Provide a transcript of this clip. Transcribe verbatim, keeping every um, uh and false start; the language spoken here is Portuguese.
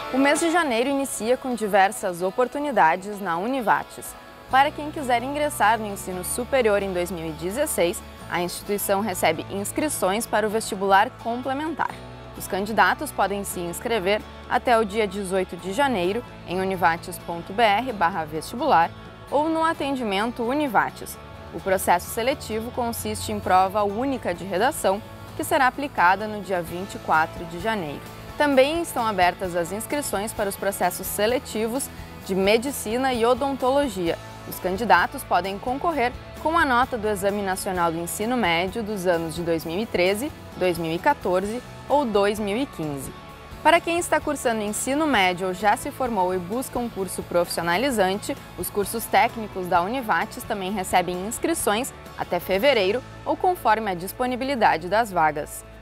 O mês de janeiro inicia com diversas oportunidades na Univates. Para quem quiser ingressar no ensino superior em dois mil e dezesseis, a instituição recebe inscrições para o vestibular complementar. Os candidatos podem se inscrever até o dia dezoito de janeiro em univates ponto br barra vestibular ou no atendimento Univates. O processo seletivo consiste em prova única de redação, que será aplicada no dia vinte e quatro de janeiro. Também estão abertas as inscrições para os processos seletivos de medicina e odontologia. Os candidatos podem concorrer com a nota do Exame Nacional do Ensino Médio dos anos de dois mil e treze, dois mil e quatorze ou dois mil e quinze. Para quem está cursando ensino médio ou já se formou e busca um curso profissionalizante, os cursos técnicos da Univates também recebem inscrições até fevereiro ou conforme a disponibilidade das vagas.